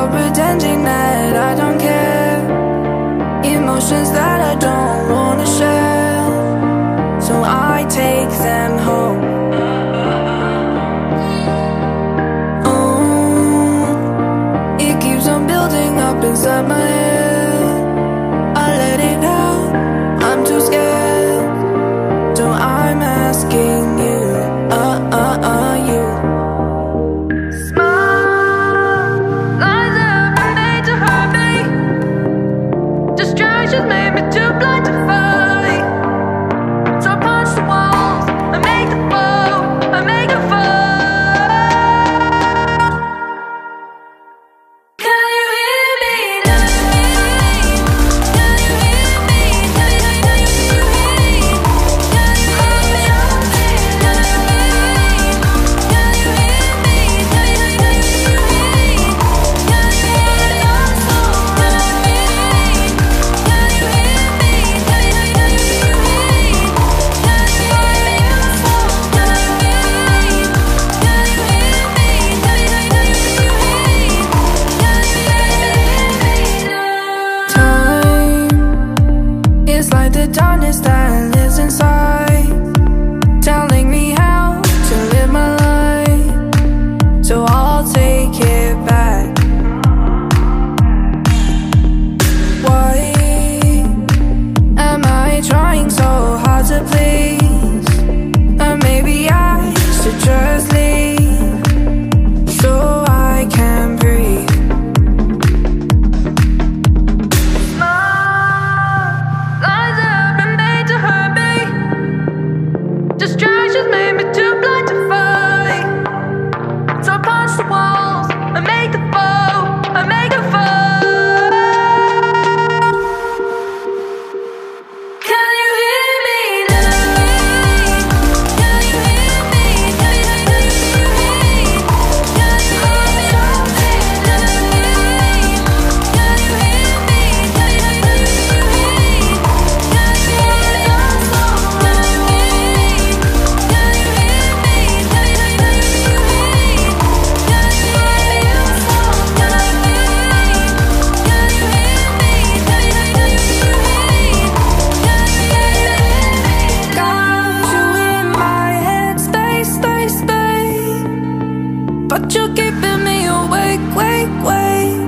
for pretending that I don't care. Emotions that I don't wanna share, so I take them home. Oh, it keeps on building up inside my head. I let it out, I'm too scared, so I'm asking you, you. Small lies that were made to hurt me. Distractions made me too blind to fight. So I punch the walls, I make the fall, I make a fall. Can you hear me now? Can you hear me? Can you hear me? Can you hear me? Can you hear me? Can you hear me? Can you hear me? Can you hear your soul? Can you hear me? Can you hear me? Can you hear me? Can you hear me? Your soul? Can you hear me? Can you hear me? Can you hear me? Time is like the darkness that lives inside, telling me how to live my life, so I'll take it back. Why am I trying so hard to please? Maybe I should just leave, so I can breathe. Small lies that have been made to hurt me. Distractions made me too blind to fight. So I punch the walls, I make the fall, I make a fall. Can you hear me now? Can you hear me? Can you hear me? Can you hear me? Can you hear me? Can you hear me? Can you hear me? Can you hear your soul? Can you hear me? Can you hear me? Can you hear me? Can you hear your soul? Can you hear me? Can you hear me? Can you hear me? Can you hear Got you in my head, space, but you're keeping me awake, wake.